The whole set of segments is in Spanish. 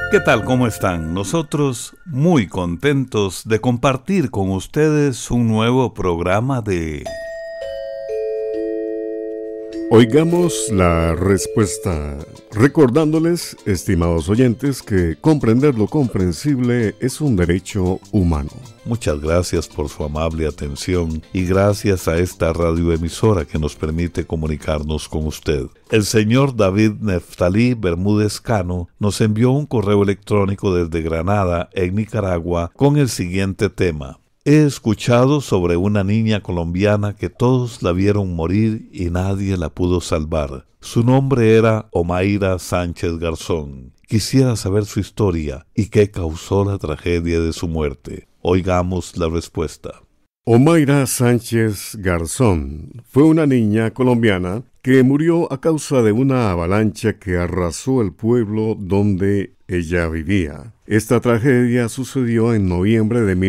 ¿Qué tal? ¿Cómo están? Nosotros muy contentos de compartir con ustedes un nuevo programa de... Oigamos la respuesta, recordándoles, estimados oyentes, que comprender lo comprensible es un derecho humano. Muchas gracias por su amable atención y gracias a esta radioemisora que nos permite comunicarnos con usted. El señor David Neftalí Bermúdez Cano nos envió un correo electrónico desde Granada, en Nicaragua, con el siguiente tema. He escuchado sobre una niña colombiana que todos la vieron morir y nadie la pudo salvar. Su nombre era Omaira Sánchez Garzón. Quisiera saber su historia y qué causó la tragedia de su muerte. Oigamos la respuesta. Omaira Sánchez Garzón fue una niña colombiana que murió a causa de una avalancha que arrasó el pueblo donde ella vivía. Esta tragedia sucedió en noviembre de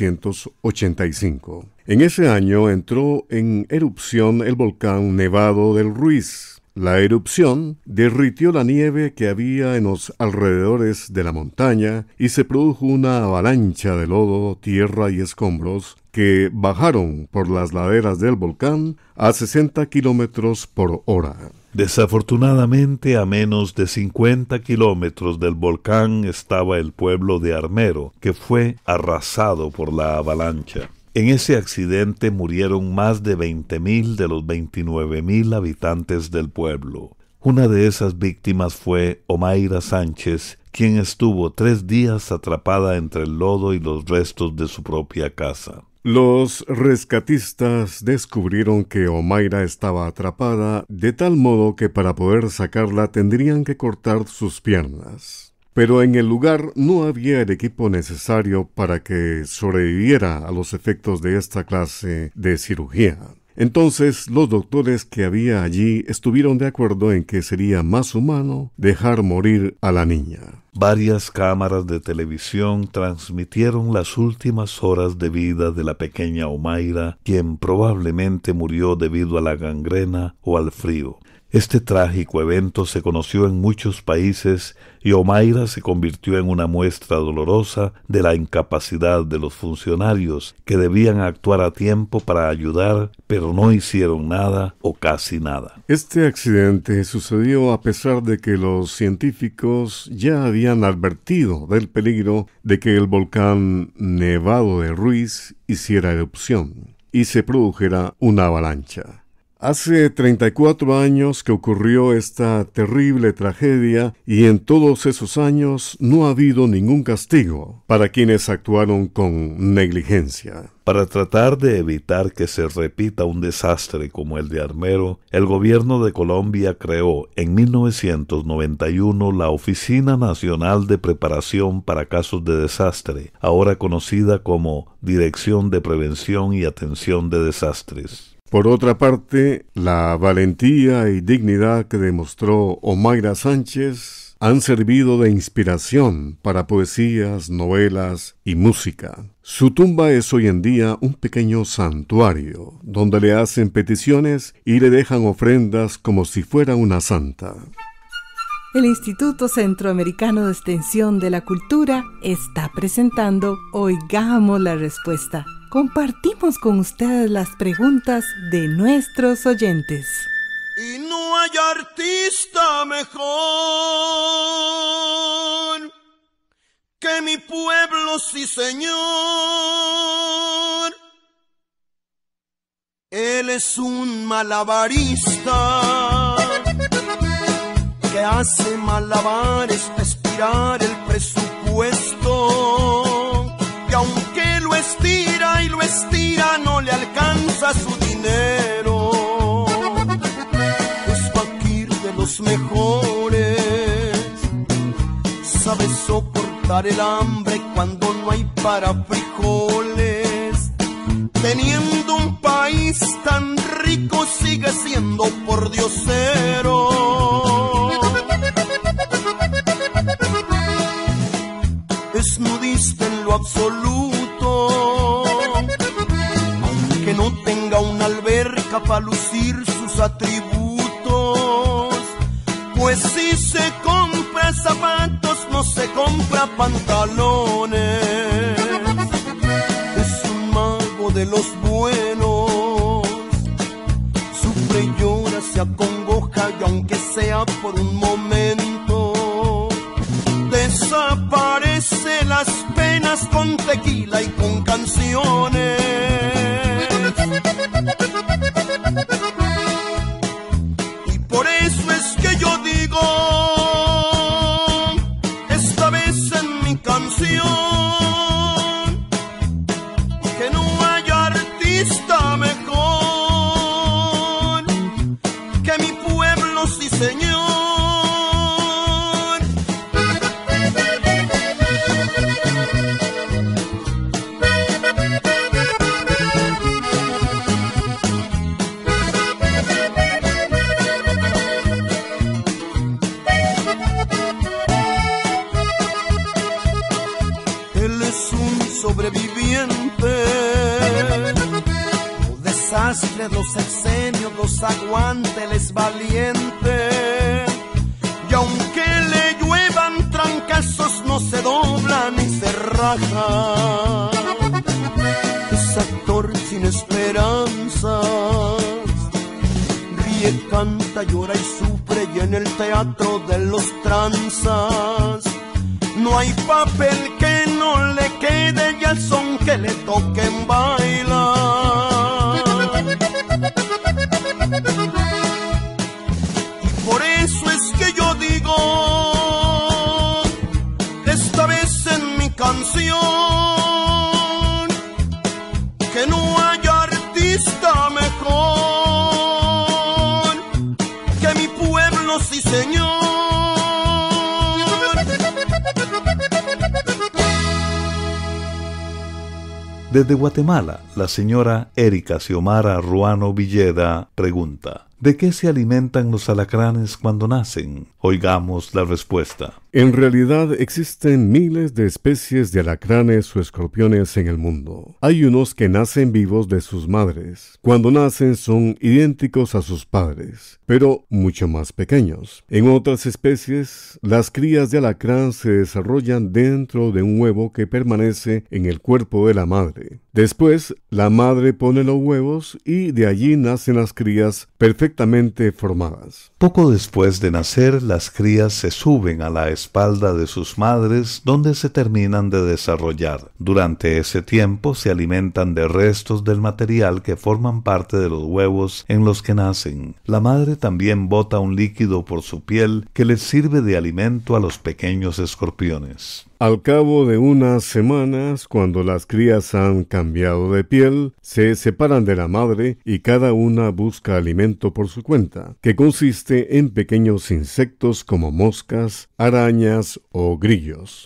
1985. En ese año entró en erupción el volcán Nevado del Ruiz. La erupción derritió la nieve que había en los alrededores de la montaña y se produjo una avalancha de lodo, tierra y escombros que bajaron por las laderas del volcán a 60 kilómetros por hora. Desafortunadamente, a menos de 50 kilómetros del volcán estaba el pueblo de Armero, que fue arrasado por la avalancha. En ese accidente murieron más de 20.000 de los 29.000 habitantes del pueblo. Una de esas víctimas fue Omaira Sánchez, quien estuvo 3 días atrapada entre el lodo y los restos de su propia casa. Los rescatistas descubrieron que Omaira estaba atrapada de tal modo que para poder sacarla tendrían que cortar sus piernas. Pero en el lugar no había el equipo necesario para que sobreviviera a los efectos de esta clase de cirugía. Entonces los doctores que había allí estuvieron de acuerdo en que sería más humano dejar morir a la niña. Varias cámaras de televisión transmitieron las últimas horas de vida de la pequeña Omaira, quien probablemente murió debido a la gangrena o al frío. Este trágico evento se conoció en muchos países y Omaira se convirtió en una muestra dolorosa de la incapacidad de los funcionarios que debían actuar a tiempo para ayudar, pero no hicieron nada o casi nada. Este accidente sucedió a pesar de que los científicos ya habían advertido del peligro de que el volcán Nevado de Ruiz hiciera erupción y se produjera una avalancha. Hace 34 años que ocurrió esta terrible tragedia y en todos esos años no ha habido ningún castigo para quienes actuaron con negligencia. Para tratar de evitar que se repita un desastre como el de Armero, el gobierno de Colombia creó en 1991 la Oficina Nacional de Preparación para Casos de Desastre, ahora conocida como Dirección de Prevención y Atención de Desastres. Por otra parte, la valentía y dignidad que demostró Omaira Sánchez han servido de inspiración para poesías, novelas y música. Su tumba es hoy en día un pequeño santuario, donde le hacen peticiones y le dejan ofrendas como si fuera una santa. El Instituto Centroamericano de Extensión de la Cultura está presentando Oigamos la Respuesta. Compartimos con ustedes las preguntas de nuestros oyentes. Y no hay artista mejor que mi pueblo, sí señor. Él es un malabarista que hace malabares para estirar el presupuesto, y aunque lo estira y lo estira no le alcanza su dinero. Es fakir de los mejores, sabe soportar el hambre cuando no hay para frijoles. Teniendo un país tan rico sigue siendo pordiosero. Es nudista en lo absoluto, aunque no tenga una alberca para lucir sus atributos. Pues si se compra zapatos no se compra tequila y con canciones. Y por eso es que yo digo, esta vez en mi canción, que no hay artista mejor que mi pueblo, sí señor. Sobreviviente, los desastres, los sexenios, los aguante, él es valiente. Y aunque le lluevan trancazos, no se dobla ni se raja. Es actor sin esperanzas, ríe, canta, llora y sufre, y en el teatro de los tranzas no hay papel que no le quede y al son que le toquen bailar. Y por eso es que yo digo, esta vez en mi canción, que no hay artista mejor que mi pueblo, sí señor. Desde Guatemala, la señora Erika Xiomara Ruano Villeda pregunta: ¿de qué se alimentan los alacranes cuando nacen? Oigamos la respuesta. En realidad existen miles de especies de alacranes o escorpiones en el mundo. Hay unos que nacen vivos de sus madres. Cuando nacen son idénticos a sus padres, pero mucho más pequeños. En otras especies, las crías de alacrán se desarrollan dentro de un huevo que permanece en el cuerpo de la madre. Después, la madre pone los huevos y de allí nacen las crías perfectamente formadas. Poco después de nacer, las crías se suben a la espalda de sus madres, donde se terminan de desarrollar. Durante ese tiempo se alimentan de restos del material que forman parte de los huevos en los que nacen. La madre también bota un líquido por su piel que les sirve de alimento a los pequeños escorpiones. Al cabo de unas semanas, cuando las crías han cambiado de piel, se separan de la madre y cada una busca alimento por su cuenta, que consiste en pequeños insectos como moscas, arañas o grillos.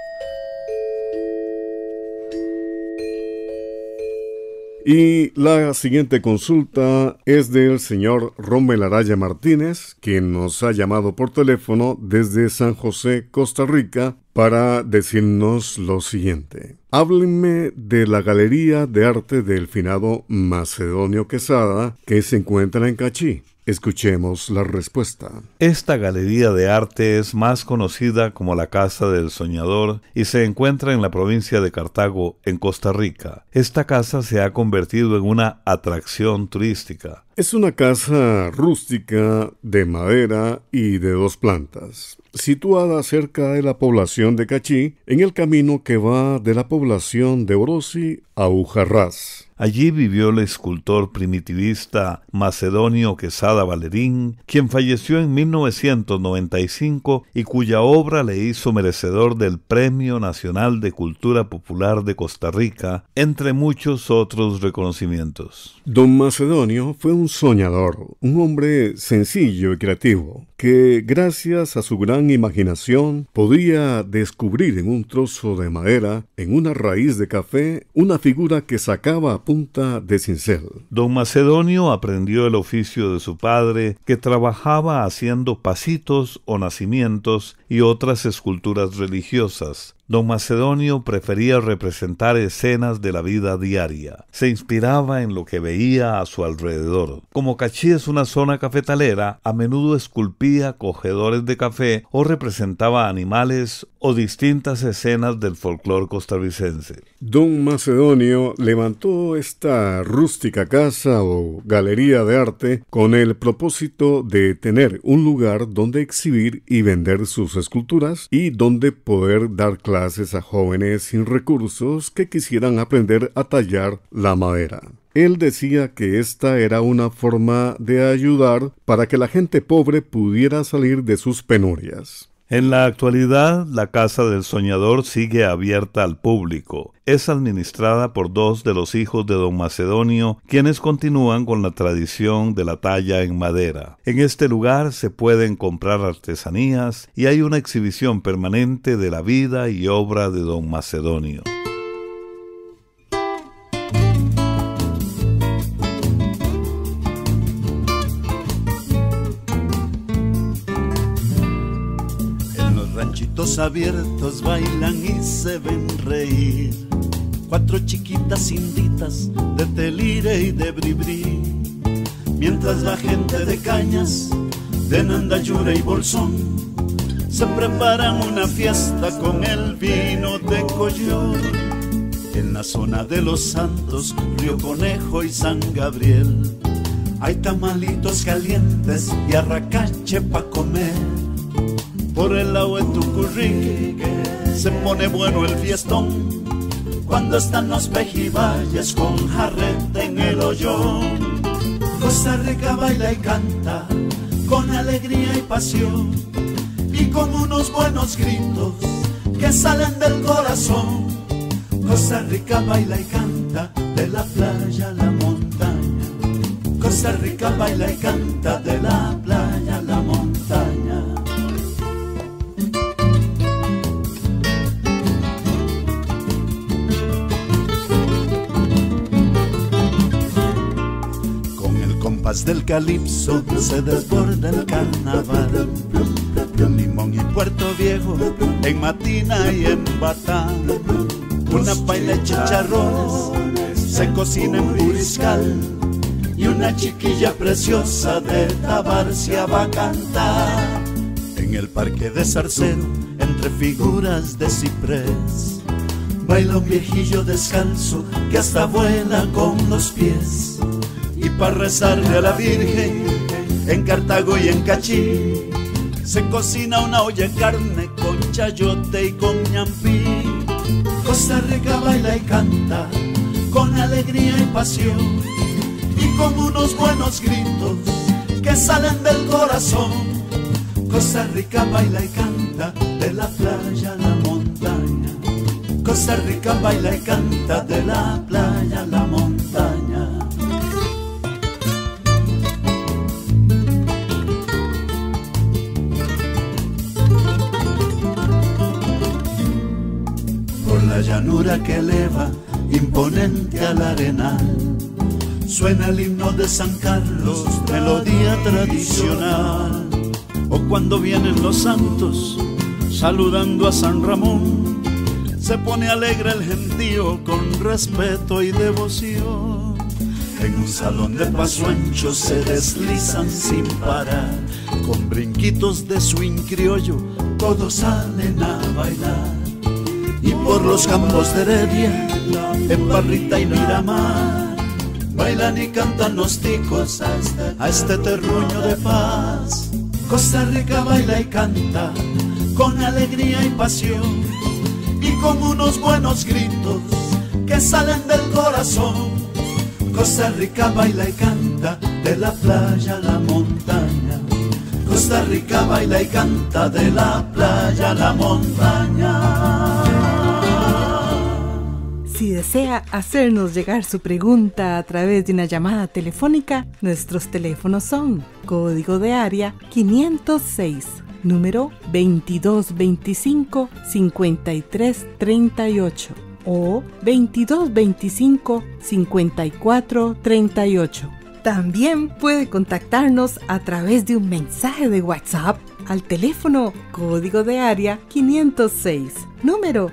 Y la siguiente consulta es del señor Rommel Araya Martínez, quien nos ha llamado por teléfono desde San José, Costa Rica, para decirnos lo siguiente. Háblenme de la Galería de Arte del finado Macedonio Quesada, que se encuentra en Cachí. Escuchemos la respuesta. Esta galería de arte es más conocida como la Casa del Soñador y se encuentra en la provincia de Cartago, en Costa Rica. Esta casa se ha convertido en una atracción turística. Es una casa rústica de madera y de 2 plantas, situada cerca de la población de Cachí, en el camino que va de la población de Orosi a Ujarrás. Allí vivió el escultor primitivista Macedonio Quesada Valerín, quien falleció en 1995 y cuya obra le hizo merecedor del Premio Nacional de Cultura Popular de Costa Rica, entre muchos otros reconocimientos. Don Macedonio fue un soñador, un hombre sencillo y creativo, que gracias a su gran imaginación podía descubrir en un trozo de madera, en una raíz de café, una figura que sacaba a punta de cincel. Don Macedonio aprendió el oficio de su padre, que trabajaba haciendo pasitos o nacimientos y otras esculturas religiosas. Don Macedonio prefería representar escenas de la vida diaria. Se inspiraba en lo que veía a su alrededor. Como Cachí es una zona cafetalera, a menudo esculpía cogedores de café o representaba animales o distintas escenas del folclore costarricense. Don Macedonio levantó esta rústica casa o galería de arte con el propósito de tener un lugar donde exhibir y vender sus esculturas y donde poder dar clases clases a jóvenes sin recursos que quisieran aprender a tallar la madera. Él decía que esta era una forma de ayudar para que la gente pobre pudiera salir de sus penurias. En la actualidad, la Casa del Soñador sigue abierta al público. Es administrada por 2 de los hijos de don Macedonio, quienes continúan con la tradición de la talla en madera. En este lugar se pueden comprar artesanías y hay una exhibición permanente de la vida y obra de don Macedonio. Ranchitos abiertos bailan y se ven reír 4 chiquitas inditas de telire y de bribri, mientras la gente de Cañas, de Nandayure y Bolsón se preparan una fiesta con el vino de Coyol. En la zona de Los Santos, Río Conejo y San Gabriel hay tamalitos calientes y arracache pa' comer. Por el lado de Tucurrique se pone bueno el fiestón, cuando están los pejibayes con jarrete en el hoyón. Costa Rica baila y canta con alegría y pasión, y con unos buenos gritos que salen del corazón. Costa Rica baila y canta de la playa a la montaña. Costa Rica baila y canta de la playa a la montaña. Del calipso se desborda el carnaval, en Limón y Puerto Viejo, en Matina y en Batán. Una paila de chicharrones se cocina en Puriscal, y una chiquilla preciosa de Tabarcia va a cantar. En el parque de Zarcero, entre figuras de ciprés, baila un viejillo descalzo que hasta vuela con los pies. Y para rezarle a la Virgen, en Cartago y en Cachí, se cocina una olla de carne con chayote y con ñampí. Costa Rica baila y canta con alegría y pasión, y con unos buenos gritos que salen del corazón. Costa Rica baila y canta de la playa a la montaña. Costa Rica baila y canta de la playa a la montaña. La llanura que eleva imponente al arenal, suena el himno de San Carlos, melodía tradicional. O cuando vienen los santos saludando a San Ramón, se pone alegre el gentío con respeto y devoción. En un salón de paso ancho se deslizan sin parar, con brinquitos de swing criollo todos salen a bailar. Y por los campos de Heredia, en Parrita y Miramar, bailan y cantan los ticos a este terruño de paz. Costa Rica baila y canta con alegría y pasión, y con unos buenos gritos que salen del corazón. Costa Rica baila y canta de la playa a la montaña. Costa Rica baila y canta de la playa a la montaña. Si desea hacernos llegar su pregunta a través de una llamada telefónica, nuestros teléfonos son código de área 506, número 2225-5338 o 2225-5438. También puede contactarnos a través de un mensaje de WhatsApp al teléfono código de área 506, número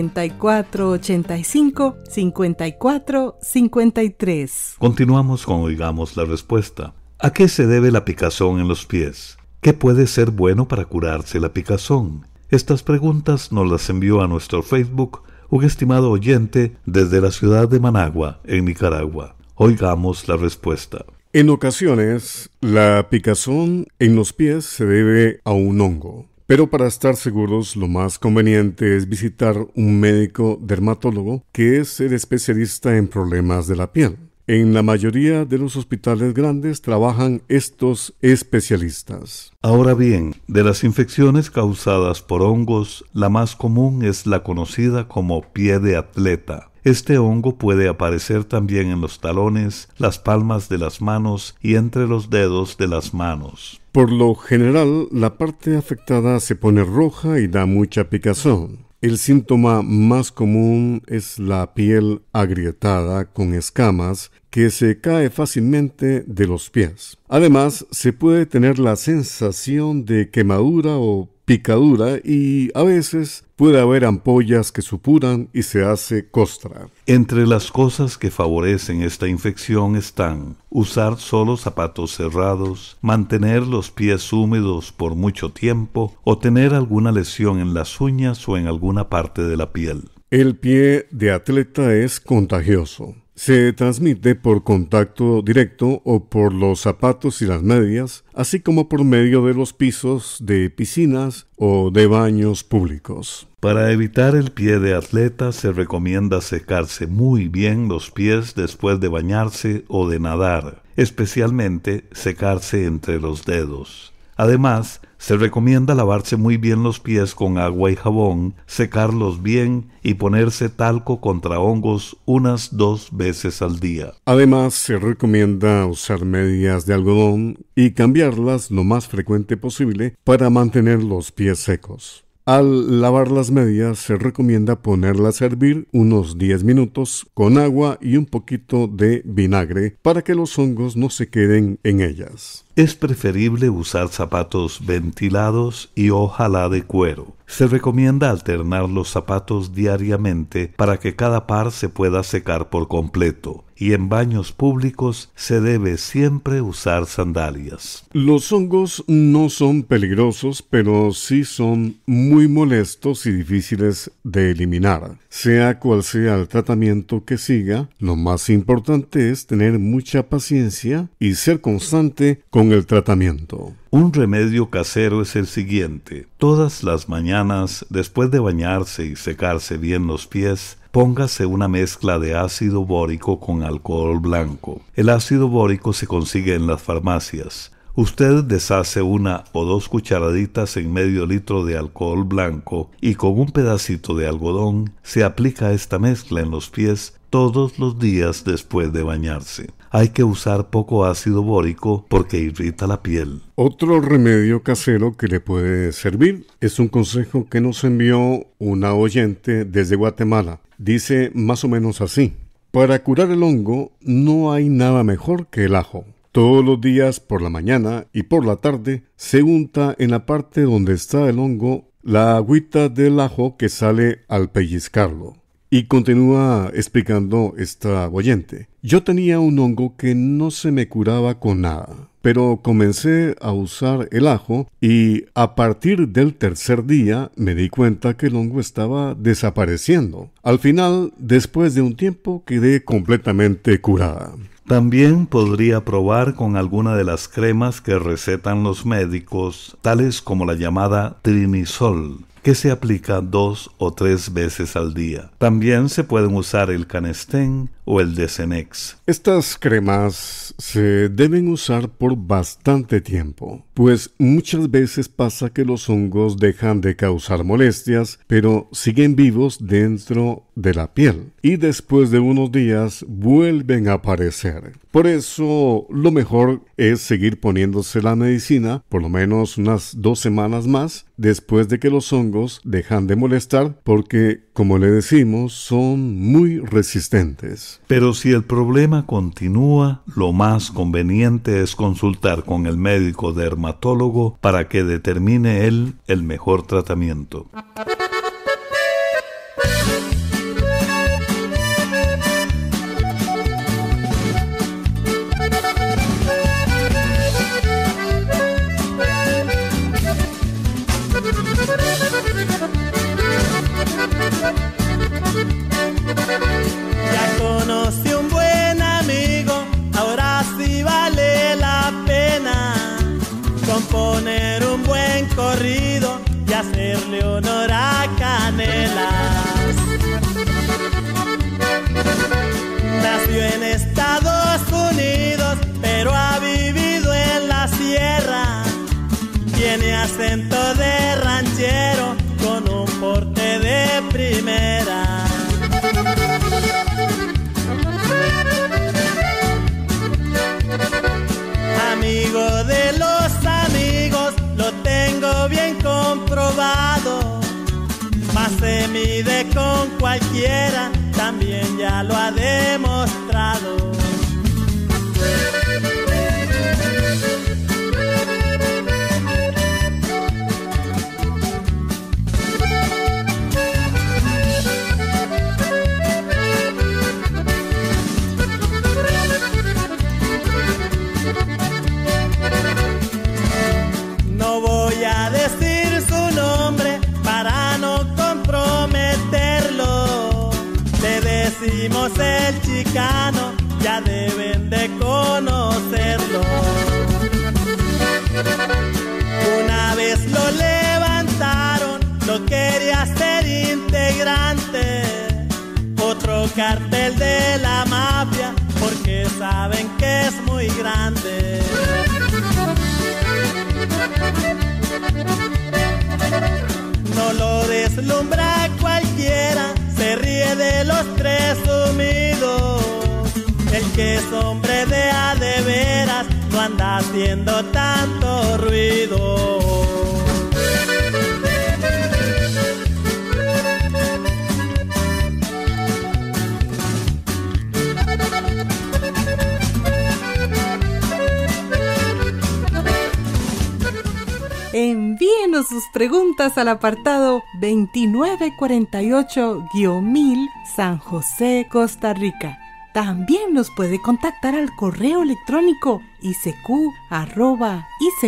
8485-5453. Continuamos con Oigamos la Respuesta. ¿A qué se debe la picazón en los pies? ¿Qué puede ser bueno para curarse la picazón? Estas preguntas nos las envió a nuestro Facebook un estimado oyente desde la ciudad de Managua, en Nicaragua. Oigamos la respuesta. En ocasiones, la picazón en los pies se debe a un hongo, Pero para estar seguros, lo más conveniente es visitar un médico dermatólogo que es el especialista en problemas de la piel. En la mayoría de los hospitales grandes trabajan estos especialistas. Ahora bien, de las infecciones causadas por hongos, la más común es la conocida como pie de atleta. Este hongo puede aparecer también en los talones, las palmas de las manos y entre los dedos de las manos. Por lo general, la parte afectada se pone roja y da mucha picazón. El síntoma más común es la piel agrietada con escamas que se cae fácilmente de los pies. Además, se puede tener la sensación de quemadura o picadura y a veces puede haber ampollas que supuran y se hace costra. Entre las cosas que favorecen esta infección están usar solo zapatos cerrados, mantener los pies húmedos por mucho tiempo o tener alguna lesión en las uñas o en alguna parte de la piel. El pie de atleta es contagioso. Se transmite por contacto directo o por los zapatos y las medias, así como por medio de los pisos de piscinas o de baños públicos. Para evitar el pie de atleta se recomienda secarse muy bien los pies después de bañarse o de nadar, especialmente secarse entre los dedos. Además, se recomienda lavarse muy bien los pies con agua y jabón, secarlos bien y ponerse talco contra hongos unas 2 veces al día. Además, se recomienda usar medias de algodón y cambiarlas lo más frecuente posible para mantener los pies secos. Al lavar las medias se recomienda ponerlas a hervir unos 10 minutos con agua y un poquito de vinagre para que los hongos no se queden en ellas. Es preferible usar zapatos ventilados y ojalá de cuero. Se recomienda alternar los zapatos diariamente para que cada par se pueda secar por completo. Y en baños públicos se debe siempre usar sandalias. Los hongos no son peligrosos, pero sí son muy molestos y difíciles de eliminar. Sea cual sea el tratamiento que siga, lo más importante es tener mucha paciencia y ser constante con el tratamiento. Un remedio casero es el siguiente. Todas las mañanas, después de bañarse y secarse bien los pies, póngase una mezcla de ácido bórico con alcohol blanco. El ácido bórico se consigue en las farmacias. Usted deshace 1 o 2 cucharaditas en medio litro de alcohol blanco y con un pedacito de algodón se aplica esta mezcla en los pies todos los días después de bañarse. Hay que usar poco ácido bórico porque irrita la piel. Otro remedio casero que le puede servir es un consejo que nos envió una oyente desde Guatemala. Dice más o menos así: para curar el hongo no hay nada mejor que el ajo. Todos los días por la mañana y por la tarde se unta en la parte donde está el hongo la agüita del ajo que sale al pellizcarlo. Y continúa explicando esta oyente: yo tenía un hongo que no se me curaba con nada, pero comencé a usar el ajo y a partir del 3er día me di cuenta que el hongo estaba desapareciendo. Al final, después de un tiempo, quedé completamente curada. También podría probar con alguna de las cremas que recetan los médicos, tales como la llamada Trinisol, que se aplica 2 o 3 veces al día. También se pueden usar el Canestén o el Desenex. Estas cremas se deben usar por bastante tiempo, pues muchas veces pasa que los hongos dejan de causar molestias, pero siguen vivos dentro de la piel y después de unos días vuelven a aparecer. Por eso lo mejor es seguir poniéndose la medicina por lo menos unas 2 semanas más después de que los hongos dejan de molestar, porque, como le decimos, son muy resistentes. Pero si el problema continúa, lo más conveniente es consultar con el médico dermatólogo para que determine él el mejor tratamiento. Poner un buen corrido franelas. Nació en Estados Unidos, pero ha vivido en la sierra. Tiene acento de ranchero con un porte de primera. Amigo de los amigos, lo tengo bien comprobado. Más se mide con cualquiera, también ya lo ha demostrado. No voy a decir su nombre para no comprometerlo. Le decimos el Chicano, ya deben de conocerlo. Una vez lo levantaron, lo quería ser integrante. Otro cartel de la mafia, porque saben que es muy grande. No lo deslumbra cualquiera, se ríe de los presumidos. El que es hombre de a de veras no anda haciendo tanto ruido. Envíenos sus preguntas al apartado 2948-1000 San José, Costa Rica. También nos puede contactar al correo electrónico isq@isq.org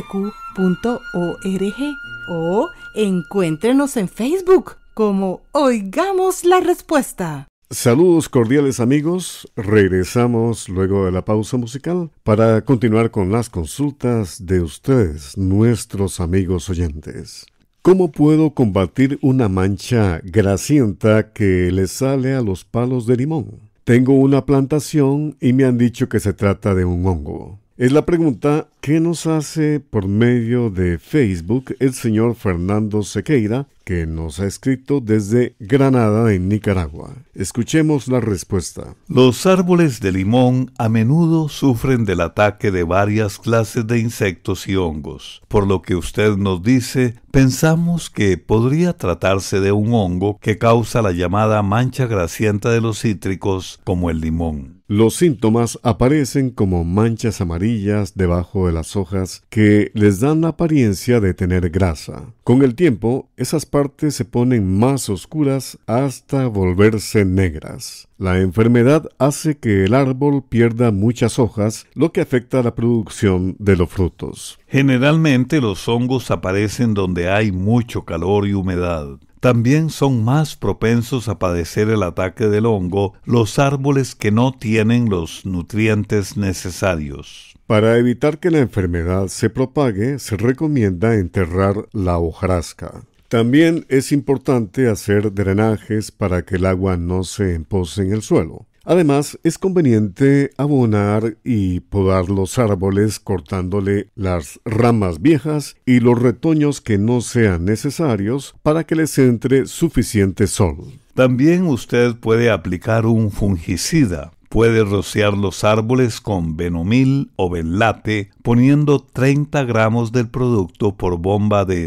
o encuéntrenos en Facebook como Oigamos la Respuesta. Saludos cordiales amigos, regresamos luego de la pausa musical para continuar con las consultas de ustedes, nuestros amigos oyentes. ¿Cómo puedo combatir una mancha grasienta que le sale a los palos de limón? Tengo una plantación y me han dicho que se trata de un hongo. Es la pregunta que nos hace por medio de Facebook el señor Fernando Sequeira, que nos ha escrito desde Granada, en Nicaragua. Escuchemos la respuesta. Los árboles de limón a menudo sufren del ataque de varias clases de insectos y hongos. Por lo que usted nos dice, pensamos que podría tratarse de un hongo que causa la llamada mancha grasienta de los cítricos, como el limón. Los síntomas aparecen como manchas amarillas debajo de las hojas que les dan la apariencia de tener grasa. Con el tiempo, esas partes se ponen más oscuras hasta volverse negras. La enfermedad hace que el árbol pierda muchas hojas, lo que afecta la producción de los frutos. Generalmente los hongos aparecen donde hay mucho calor y humedad. También son más propensos a padecer el ataque del hongo los árboles que no tienen los nutrientes necesarios. Para evitar que la enfermedad se propague, se recomienda enterrar la hojarasca. También es importante hacer drenajes para que el agua no se empose en el suelo. Además, es conveniente abonar y podar los árboles cortándole las ramas viejas y los retoños que no sean necesarios para que les entre suficiente sol. También usted puede aplicar un fungicida. Puede rociar los árboles con Benomil o Benlate, poniendo 30 gramos del producto por bomba de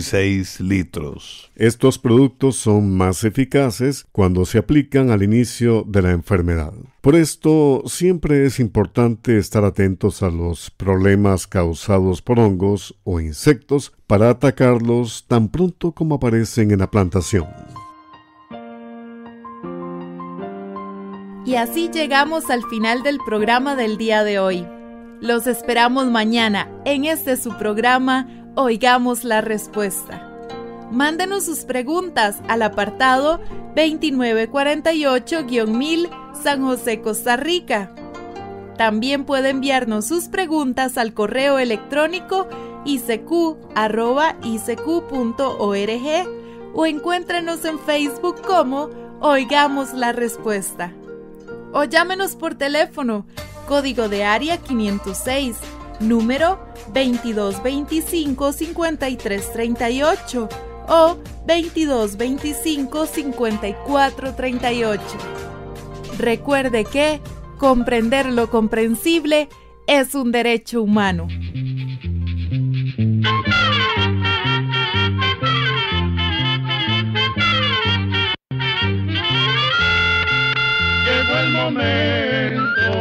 16 litros. Estos productos son más eficaces cuando se aplican al inicio de la enfermedad. Por esto, siempre es importante estar atentos a los problemas causados por hongos o insectos para atacarlos tan pronto como aparecen en la plantación. Y así llegamos al final del programa del día de hoy. Los esperamos mañana en su programa Oigamos la Respuesta. Mándenos sus preguntas al apartado 2948-1000 San José, Costa Rica. También puede enviarnos sus preguntas al correo electrónico isq@isq.org o encuéntrenos en Facebook como Oigamos la Respuesta. O llámenos por teléfono, código de área 506, número 2225-5338 o 2225-5438. Recuerde que comprender lo comprensible es un derecho humano. Llegó el momento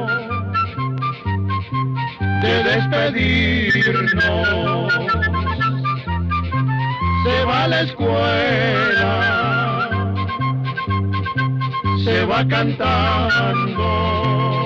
de despedirnos. Se va a la escuela, se va cantando.